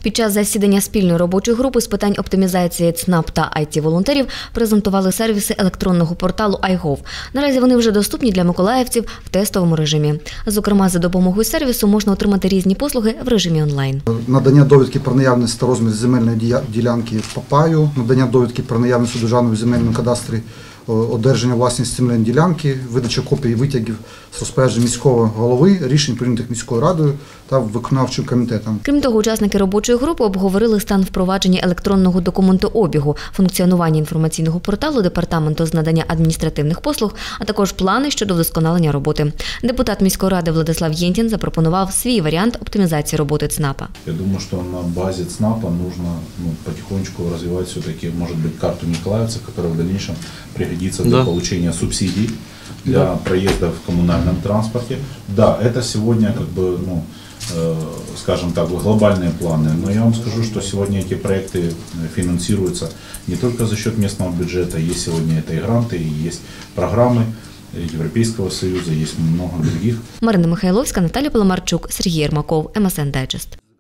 Під час засідання спільної робочої групи з питань оптимізації ЦНАП та IT-волонтерів презентували сервіси електронного порталу iGov. Наразі вони вже доступні для миколаївців в тестовому режимі. Зокрема, за допомогою сервісу можна отримати різні послуги в режимі онлайн. Надання довідки про наявність та розмір земельної ділянки по паю, надання довідки про наявність у державному земельному кадастрі, одержання власності земельної ділянки, видача копій витягів з розпоряджень міського голови, рішень, прийнятих міською радою та виконавчим комітетом. Крім того, учасники робочої групи обговорили стан впровадження електронного документообігу, функціонування інформаційного порталу Департаменту з надання адміністративних послуг, а також плани щодо вдосконалення роботи. Депутат міської ради Владислав Єнтін запропонував свій варіант оптимізації роботи ЦНАПа. Я думаю, что на базе ЦНАПа нужно потихонечку развивать все-таки, может быть, карту миколаевца, которая в дальнейшем пригодится для получения субсидий, для проезда в коммунальном транспорте. Да, это сегодня, скажем так, глобальные планы, но я вам скажу, что сегодня эти проекты финансируются не только за счет местного бюджета, есть сегодня это и гранты, и есть программы Европейского Союза, есть много других. Марина Михайловська, Наталія Паламарчук, Сергій Єрмаков, МСН Дайджест.